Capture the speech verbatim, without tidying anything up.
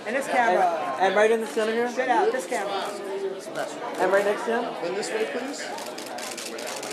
And this camera. And, and right in the center here? Straight out, this camera. And right next to him? Then this way, please.